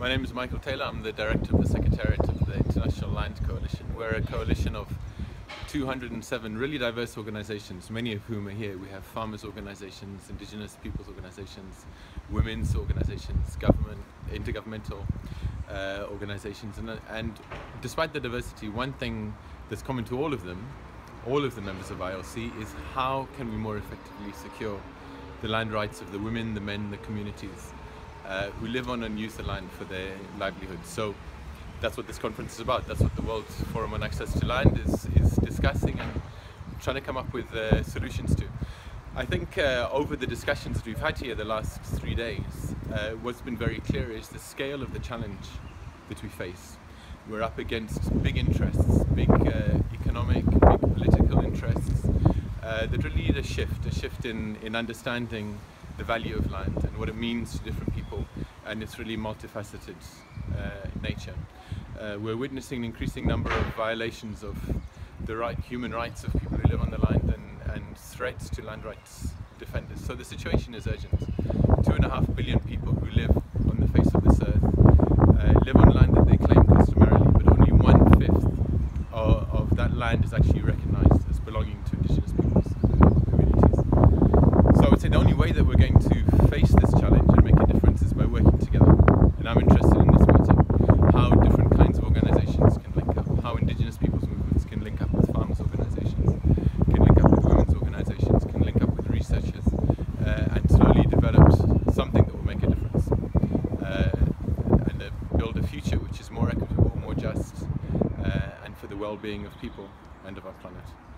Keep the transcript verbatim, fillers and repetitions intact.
My name is Michael Taylor. I'm the director of the Secretariat of the International Land Coalition. We're a coalition of two hundred and seven really diverse organizations, many of whom are here. We have farmers organizations, indigenous peoples organizations, women's organizations, government, intergovernmental uh, organizations, and, and despite the diversity, one thing that's common to all of them, all of the members of I L C, is how can we more effectively secure the land rights of the women, the men, the communities uh, who live on and use the land for their livelihoods. So that's what this conference is about. That's what the World Forum on Access to Land is, is discussing and trying to come up with uh, solutions to. I think uh, over the discussions that we've had here the last three days, uh, what's been very clear is the scale of the challenge that we face. We're up against big interests, big uh, economic, big political interests uh, that really need a shift, a shift in, in understanding the value of land and what it means to different people and its really multifaceted uh, nature. Uh, we're witnessing an increasing number of violations of the right, human rights of people who live on the land and, and threats to land rights defenders. So the situation is urgent. Two and a half billion people who live on the face of this earth uh, live on land that they claim customarily, but only one-fifth of, of that land is actually recognized as belonging to indigenous peoples and local communities. So I would say the only way that we're going to face this challenge and make a difference is by working together. And I'm interested in this meeting how different kinds of organizations can link up, how indigenous peoples movements can link up with farmers organizations, can link up with women's organizations, can link up with researchers, uh, and slowly develop something that will make a difference uh, and uh, build a future which is more equitable, more just, uh, and for the well-being of people and of our planet.